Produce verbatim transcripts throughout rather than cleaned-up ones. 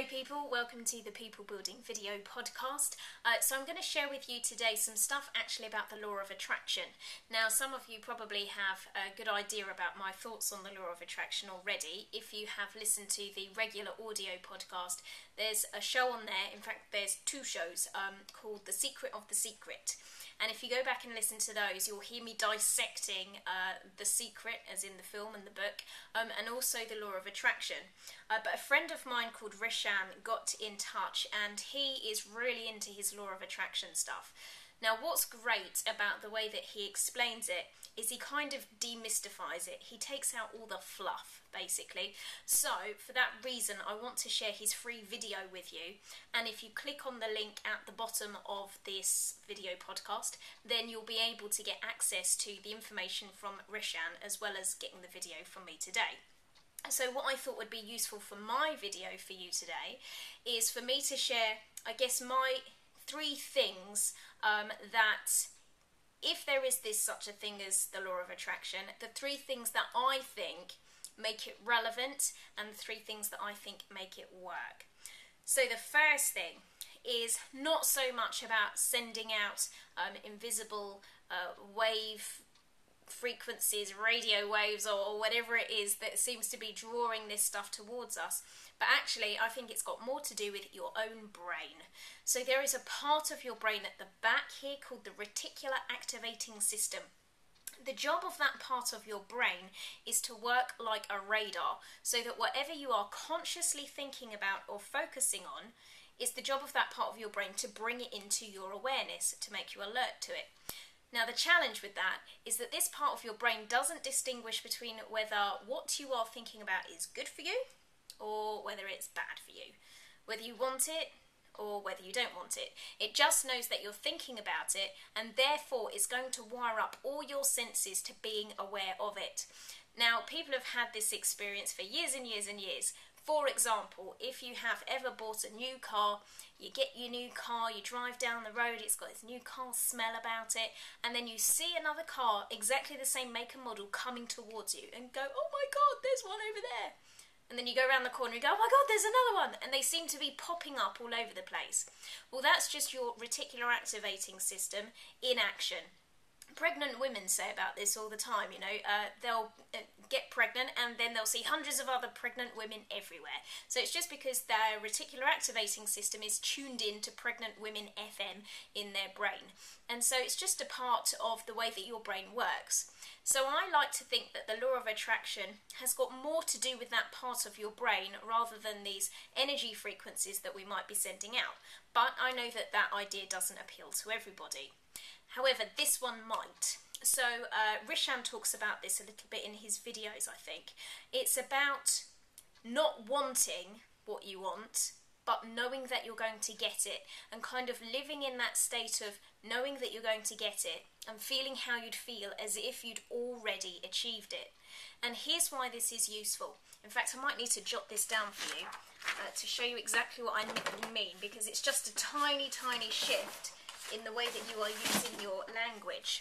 people, welcome to the People Building Video Podcast. Uh, so I'm going to share with you today some stuff actually about the law of attraction. Now some of you probably have a good idea about my thoughts on the law of attraction already. If you have listened to the regular audio podcast, there's a show on there, in fact there's two shows um, called The Secret of the Secret. And if you go back and listen to those, you'll hear me dissecting uh, The Secret, as in the film and the book, um, and also the law of attraction. Uh, but a friend of mine called Rishan got in touch, and he is really into his law of attraction stuff. Now, what's great about the way that he explains it is he kind of demystifies it. He takes out all the fluff, basically. So, for that reason, I want to share his free video with you. And if you click on the link at the bottom of this video podcast, then you'll be able to get access to the information from Rishan, as well as getting the video from me today. So what I thought would be useful for my video for you today is for me to share, I guess, my three things um, that, if there is this such a thing as the law of attraction, the three things that I think make it relevant and the three things that I think make it work. So the first thing is not so much about sending out um, invisible uh, wave frequencies, radio waves, or whatever it is that seems to be drawing this stuff towards us, but actually I think it's got more to do with your own brain. So there is a part of your brain at the back here called the reticular activating system. The job of that part of your brain is to work like a radar, so that whatever you are consciously thinking about or focusing on, is the job of that part of your brain to bring it into your awareness, to make you alert to it. Now the challenge with that is that this part of your brain doesn't distinguish between whether what you are thinking about is good for you or whether it's bad for you, whether you want it or whether you don't want it. It just knows that you're thinking about it, and therefore is going to wire up all your senses to being aware of it. Now people have had this experience for years and years and years. For example, if you have ever bought a new car, you get your new car, you drive down the road, it's got this new car smell about it, and then you see another car, exactly the same make and model, coming towards you, and go, oh my god, there's one over there. And then you go around the corner and go, oh my god, there's another one, and they seem to be popping up all over the place. Well, that's just your reticular activating system in action. Pregnant women say about this all the time, you know, uh, they'll uh, get pregnant and then they'll see hundreds of other pregnant women everywhere. So it's just because their reticular activating system is tuned in to pregnant women F M in their brain. And so it's just a part of the way that your brain works. So I like to think that the law of attraction has got more to do with that part of your brain rather than these energy frequencies that we might be sending out. But I know that that idea doesn't appeal to everybody. However, this one might. So uh, Rishan talks about this a little bit in his videos, I think. It's about not wanting what you want, but knowing that you're going to get it, and kind of living in that state of knowing that you're going to get it and feeling how you'd feel as if you'd already achieved it. And here's why this is useful. In fact, I might need to jot this down for you uh, to show you exactly what I mean, because it's just a tiny, tiny shift in the way that you are using your language.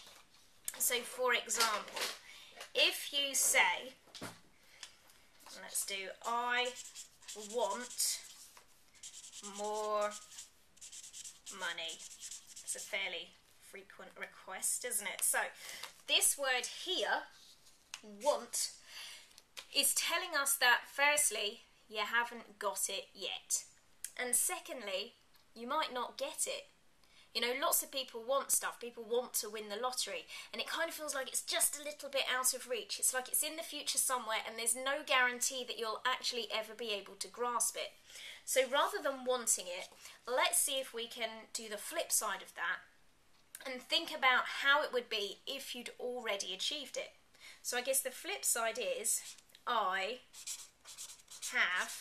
So for example, if you say, let's do, I want more money. It's a fairly frequent request, isn't it? So this word here, want, is telling us that firstly, you haven't got it yet. And secondly, you might not get it. You know, lots of people want stuff, people want to win the lottery, and it kind of feels like it's just a little bit out of reach. It's like it's in the future somewhere, and there's no guarantee that you'll actually ever be able to grasp it. So rather than wanting it, let's see if we can do the flip side of that, and think about how it would be if you'd already achieved it. So I guess the flip side is, I have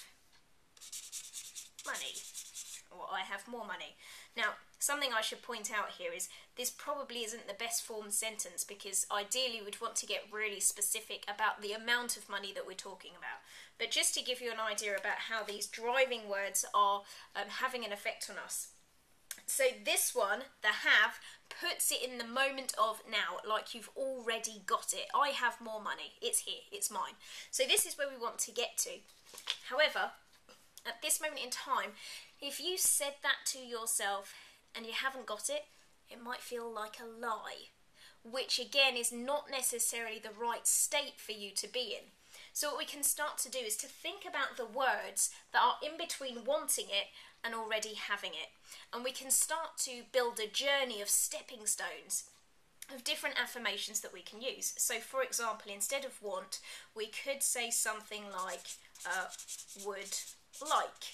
money, or I have more money. Now, something I should point out here is this probably isn't the best formed sentence, because ideally we'd want to get really specific about the amount of money that we're talking about. But just to give you an idea about how these driving words are um, having an effect on us. So this one, the have, puts it in the moment of now, like you've already got it. I have more money. It's here. It's mine. So this is where we want to get to. However, at this moment in time, if you said that to yourself and you haven't got it, it might feel like a lie, which again is not necessarily the right state for you to be in. So what we can start to do is to think about the words that are in between wanting it and already having it. And we can start to build a journey of stepping stones of different affirmations that we can use. So for example, instead of want, we could say something like uh, would like.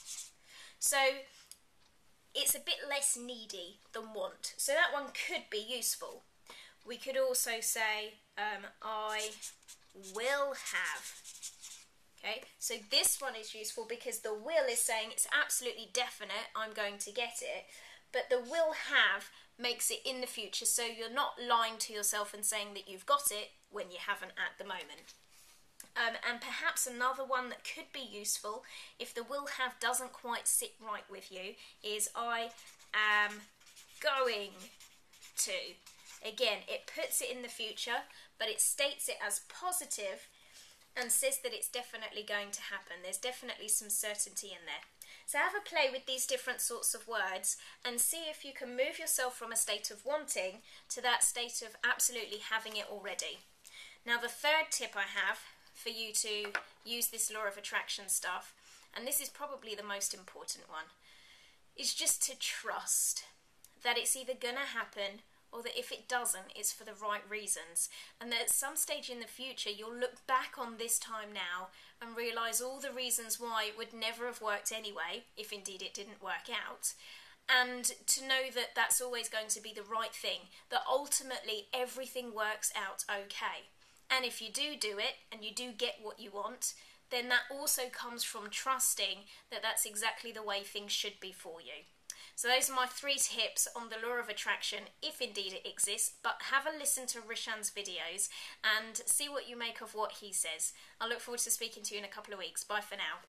So it's a bit less needy than want. So that one could be useful. We could also say um, I will have. Okay, so this one is useful because the will is saying it's absolutely definite, I'm going to get it, but the will have makes it in the future, so you're not lying to yourself and saying that you've got it when you haven't at the moment. Um, and perhaps another one that could be useful if the will have doesn't quite sit right with you is I am going to. Again, it puts it in the future, but it states it as positive and says that it's definitely going to happen. There's definitely some certainty in there. So have a play with these different sorts of words and see if you can move yourself from a state of wanting to that state of absolutely having it already. Now the third tip I have for you to use this law of attraction stuff, and this is probably the most important one, is just to trust that it's either going to happen or that if it doesn't, it's for the right reasons. And that at some stage in the future, you'll look back on this time now and realise all the reasons why it would never have worked anyway, if indeed it didn't work out. And to know that that's always going to be the right thing, that ultimately everything works out okay. And if you do do it, and you do get what you want, then that also comes from trusting that that's exactly the way things should be for you. So those are my three tips on the law of attraction, if indeed it exists, but have a listen to Rishan's videos and see what you make of what he says. I look forward to speaking to you in a couple of weeks. Bye for now.